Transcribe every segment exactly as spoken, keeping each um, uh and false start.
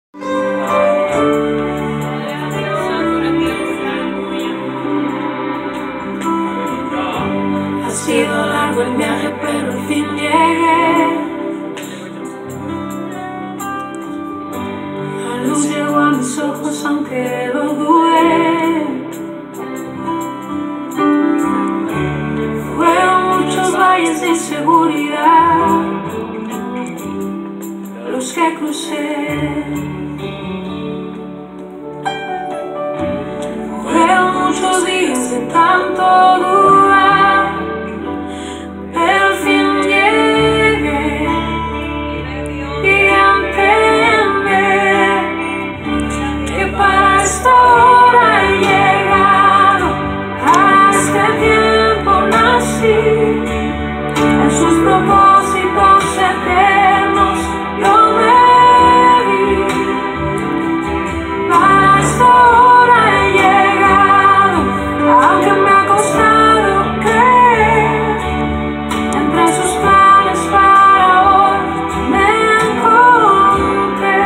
Ha sido largo el viaje, pero al fin llegué. La luz llegó a mis ojos, aunque lo dudé. Fueron muchos valles de inseguridad los que crucé. Fueron muchos días de tanto dudar, pero al fin llegué y entender que para esta hora he llegado. A este tiempo nací, en sus propósitos eternos yo me vi. Para esta hora he llegado, aunque me ha costado creer. Entre sus planes para hoy me encontré.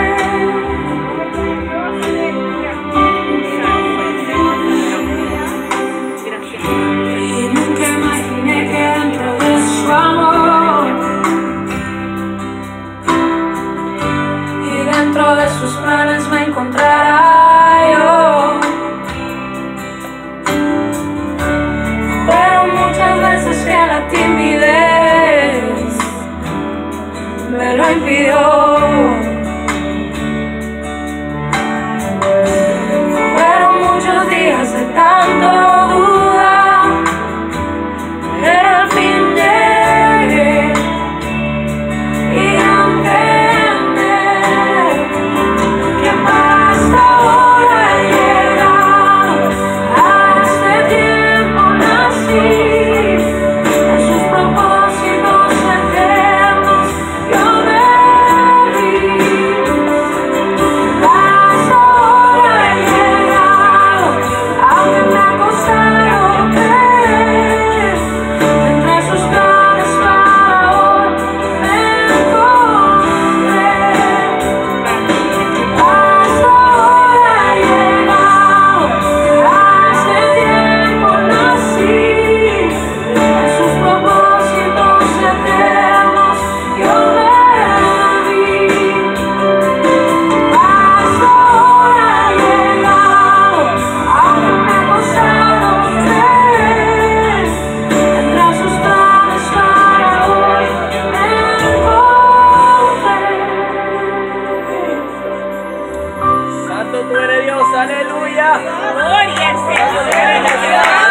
Y nunca imaginé que dentro de su amor y dentro de sus planes me encontrará yo. Pero muchas veces que la timidez me lo impidió. Fueron muchos días de tanto dudar, pero al fin llegué y entender que para esta hora he llegado. A este tiempo nací, en sus propósitos eternos yo me vi. Para esta hora he llegado, aunque me ha costado creer. Entre sus planes para hoy me encontré. Para esta hora he llegado, a este tiempo nací, en sus propósitos eternos yo me vi. Para esta hora he llegado, aunque me ha costado creer. Entre sus planes para hoy me encontré. Santo tú eres Dios, aleluya. Gloria al Señor.